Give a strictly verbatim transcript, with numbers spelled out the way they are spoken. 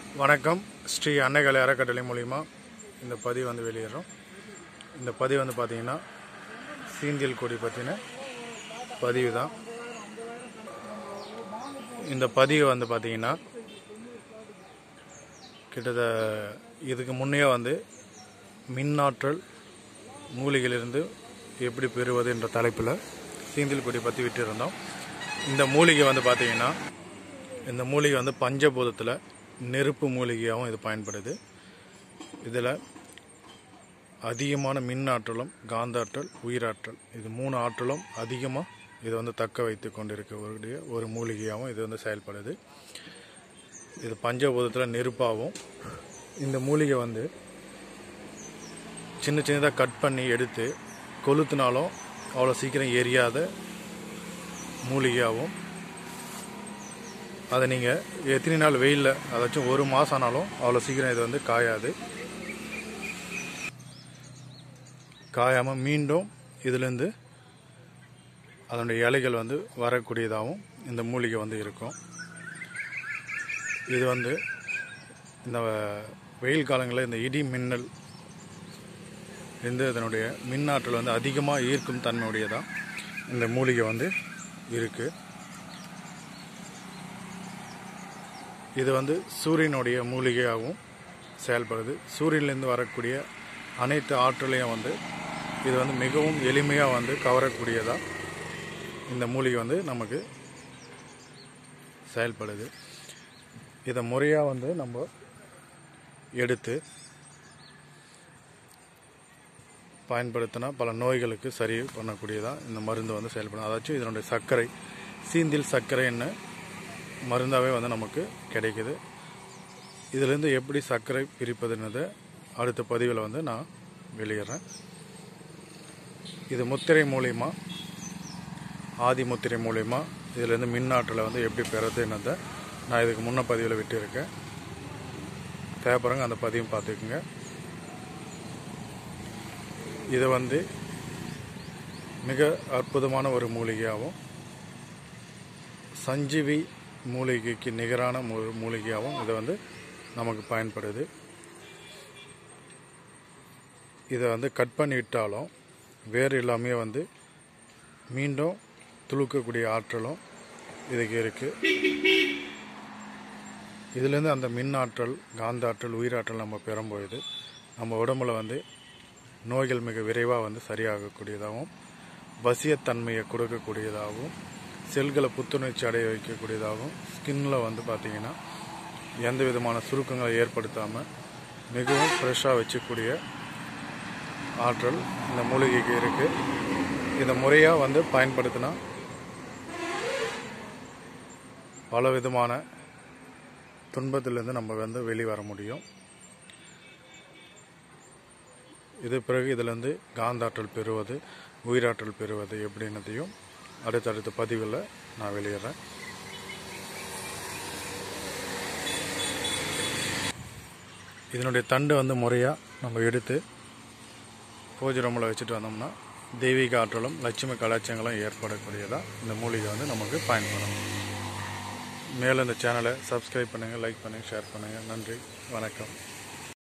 வணக்கம். ஸ்ரீ அன்னைகளை அறக்கட்டளை மூலிமா இந்த பதிவு வந்து வெளியிடுறோம். இந்த பதிவு வந்து பார்த்திங்கன்னா சீந்தியல் கொடி பற்றின பதிவு தான். இந்த பதிவு வந்து பார்த்திங்கன்னா கிட்டத்தட்ட இதுக்கு முன்னே வந்து மின்னாற்றல் மூலிகையிலிருந்து எப்படி பெறுவது என்ற தலைப்பில் சீந்தியல் கொடி பற்றி விட்டுருந்தோம். இந்த மூலிகை வந்து பார்த்திங்கன்னா இந்த மூலிகை வந்து பஞ்சபூதத்தில் நெருப்பு மூலிகையாகவும் இது பயன்படுது. இதில் அதிகமான மின் ஆற்றலும் காந்தாற்றல் உயிராற்றல் இது மூணு ஆற்றலும் அதிகமாக இது வந்து தக்க வைத்து கொண்டிருக்கக்கூடிய ஒரு மூலிகையாகவும் இது வந்து செயல்படுது. இது பஞ்சபூதத்தில் நெருப்பாகவும் இந்த மூலிகை வந்து சின்ன சின்னதாக கட் பண்ணி எடுத்து கொளுத்துனாலும் அவ்வளோ சீக்கிரம் எரியாத மூலிகையாகவும் அதை நீங்கள் எத்தனை நாள் வெயிலில் அதாச்சும் ஒரு மாதம் ஆனாலும் அவ்வளோ சீக்கிரம் இது வந்து காயாது. காயாமல் மீண்டும் இதிலேருந்து அதனுடைய இலைகள் வந்து வரக்கூடியதாகவும் இந்த மூலிகை வந்து இருக்கும். இது வந்து இந்த வெயில் காலங்களில் இந்த இடி மின்னல் இருந்து இதனுடைய மின்னாற்றல் வந்து அதிகமாக ஈர்க்கும் தன்மையுடையதான் இந்த மூலிகை வந்து இருக்குது. இது வந்து சூரியனுடைய மூலிகையாகவும் செயல்படுது. சூரியனிலேருந்து வரக்கூடிய அனைத்து ஆற்றலையும் வந்து இது வந்து மிகவும் எளிமையாக வந்து கவரக்கூடியதாக இந்த மூலிகை வந்து நமக்கு செயல்படுது. இதை முறையாக வந்து நம்ம எடுத்து பயன்படுத்தினா பல நோய்களுக்கு சரி பண்ணக்கூடியதாக இந்த மருந்து வந்து செயல்படும். அதாச்சும் இதனுடைய சர்க்கரை சீந்தில் சர்க்கரை என்ன மருந்தாகவே வந்து நமக்கு கிடைக்குது. இதிலேருந்து எப்படி சர்க்கரை பிரிப்பதுன்னதை அடுத்த பதிவில் வந்து நான் வெளியிடுறேன். இது முத்திரை மூலிமா ஆதி முத்திரை மூலிமா இதிலேருந்து மின்னாற்றலை வந்து எப்படி பெறதுன்னதை நான் இதுக்கு முன்ன பதிவில் விட்டுருக்கேன். தேவைப்படுறங்க அந்த பதிவும் பார்த்துக்குங்க. இது வந்து மிக அற்புதமான ஒரு மூலிகையாகவும் சஞ்சீவி மூலிகைக்கு நிகரான மூலிகையாகவும் இதை வந்து நமக்கு பயன்படுது. இதை வந்து கட் பண்ணி விட்டாலும் வேறு எல்லாமே வந்து மீண்டும் துளுக்கக்கூடிய ஆற்றலும் இதுக்கு இருக்குது. இதுலேருந்து அந்த மின் ஆற்றல் காந்தாற்றல் உயிராற்றல் நம்ம பெறும்பொழுது நம்ம உடம்புல வந்து நோய்கள் மிக விரைவாக வந்து சரியாகக்கூடியதாகவும் வசியத்தன்மையை கொடுக்கக்கூடியதாகவும் செல்களை புத்துணர்ச்சி அடைய வைக்கக்கூடியதாகவும் ஸ்கின்னில் வந்து பார்த்திங்கன்னா எந்த விதமான சுருக்கங்களை ஏற்படுத்தாமல் மிகவும் ஃப்ரெஷ்ஷாக வச்சக்கூடிய ஆற்றல் இந்த மூலிகைக்கு இருக்குது. இதை முறையாக வந்து பயன்படுத்தினா பல விதமான துன்பத்திலேருந்து நம்ம வந்து வெளிவர முடியும். இது பிறகு இதிலேருந்து காந்தாற்றல் பெறுவது உயிராற்றல் பெறுவது எப்படின்னதையும் அடுத்தடுத்த பதிவில் நான் வெளியிடுறேன். இதனுடைய தண்டு வந்து முறையாக நம்ம எடுத்து பூஜை ரூமில் வச்சுட்டு வந்தோம்னா தெய்வீக ஆற்றலும் லட்சுமி கலாச்சாரங்களும் ஏற்படக்கூடியதாக இந்த மூலிகை வந்து நமக்கு பயன்படும். மேலும் இந்த சேனலை சப்ஸ்கிரைப் பண்ணுங்கள், லைக் பண்ணுங்கள், ஷேர் பண்ணுங்கள். நன்றி, வணக்கம்.